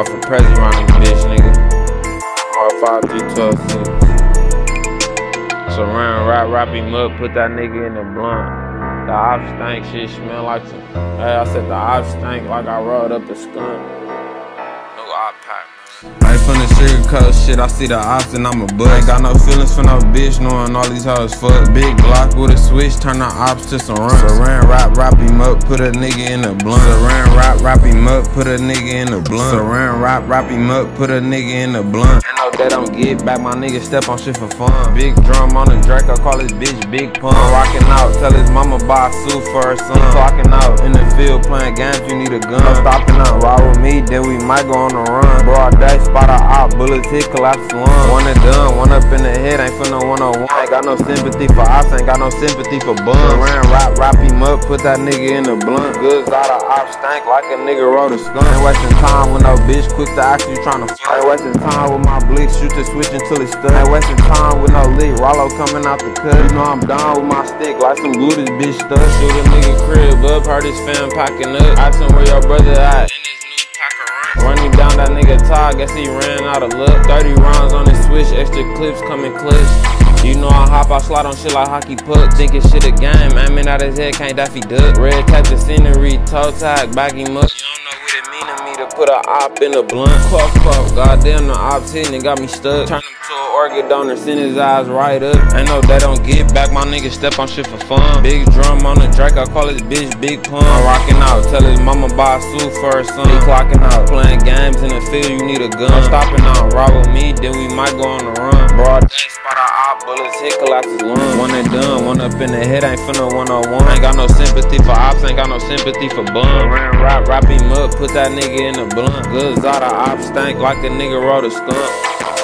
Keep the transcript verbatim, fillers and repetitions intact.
for president around this bitch, nigga. R five G twelve six. So round, rap, rap him up, put that nigga in the blunt. The ops stank, shit smell like some. Hey, I said the ops stank like I rolled up a skunk. New op pack. I ain't finna sugarcoat shit, I see the ops and I'm a bust. Ain't got no feelings for no bitch, knowing all these hoes fuck. Big Glock with a switch, turn the ops to some runs. So ran, rap, rap him up, put a nigga in the blunt. So ran, rap, rap him up, put a nigga in the blunt. So ran, rap, rap him up, put a nigga in the blunt. I know they don't get back, my nigga step on shit for fun. Big drum on the Draco, call his bitch Big Pun. Rockin' out, tell his mama buy a suit for her son. Clocking out, in the field playing games, you need a gun. No stopping up, ride with me, then we might go on the run. Broad day, spot a op, bullets hit, collapse lung. One and done, one up in the head, ain't for no one on one. Ain't got no sympathy for ops, ain't got no sympathy for bums. So ran, rap, rap him up, put that nigga in the blunt. Goods out of ops stank like a nigga wrote a skunk. Ain't wasting time with no bitch, quick to ask you tryna fuck. Ain't wasting time with my bleak, shoot the switch until it's stuck. Ain't wasting time with no leak, Rollo coming out the cut. You know I'm down with my stick, like some glue this bitch stuck. Shoot a nigga crib up, heard his fam packing up. Ask him where your brother at. Running down that nigga Todd, guess he ran out of luck. thirty rounds on his switch, extra clips coming clutch. You know I hop, I slide on shit like hockey puck. Thinking shit a game, aiming out his head, can't Daffy duck. Red tape the scenery, toe tag, back him up. You don't know what it mean to me to put a op in a blunt. Cough, cough, goddamn the ops hitting and got me stuck. Turn him to an organ donor, send his eyes right up. Ain't no they don't get back, my nigga step on shit for fun. Big drum on the Drake, I call his bitch Big Pun. I'm rocking out, tell his mama buy a suit for her son. He clocking out, playing games in the field, you need a gun. I'm stopping out, rob with me, then we might go on the run. Broad day, spot a op, bullets hit, collapse his lung. One and done, one up in the head, ain't finna one on one. Ain't got no sympathy for ops, ain't got no sympathy for bum. Ran, rap, rap him up, put that nigga in the blunt. Goods out of ops stank like a nigga wrote a skunk.